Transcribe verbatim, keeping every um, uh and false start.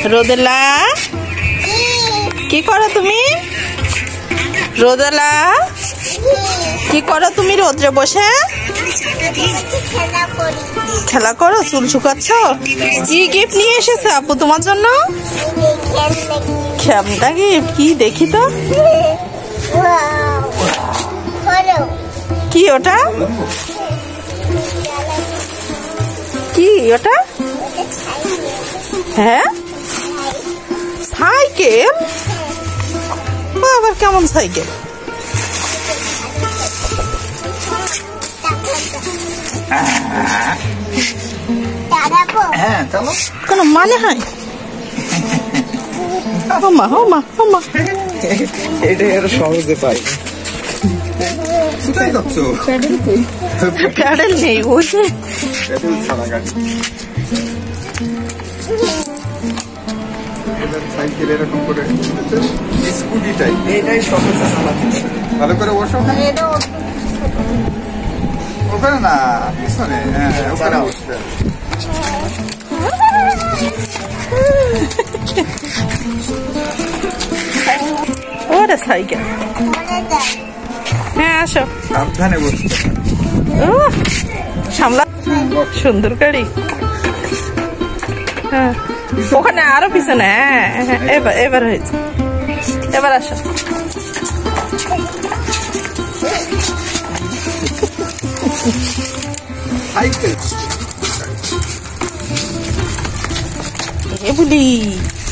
রোদেলা কি করো তুমি? রোদেলা কি করো তুমি রোদ্রে বসে? খেলা করো? চুল শুকাচ্ছ? কি গিফট নিয়ে এসেছে আপু তোমার জন্য? খেলনা গিফট? কি দেখি তো। কি ওটা? কি ওটা? হ্যাঁ সাইকেল? আবার কেমন সাইকেল? কোন মানে হয়? ওমা ওমা ওমা এটা এর সহজে পাই। কোথায় যাচ্ছ? প্যাডেল নেই, ওই যে প্যাডেল ছাড়া গাড়ি। সাইকেল এরকম করে স্কুটি টাইপ, এটাই সহজে চালাতে ভালো করে বসো। ওখানে না, পিছনে। হ্যাঁ ওখানে বসবে। ওরে সাইকেল। হ্যাঁ আসো, সাবধানে বসবে। সামলা। সুন্দর গাড়ি। হ্যাঁ ওখানে আরো পিছনে। হ্যাঁ এবার এবার হয়েছে, এবার আসো। সাইকেল এ বলি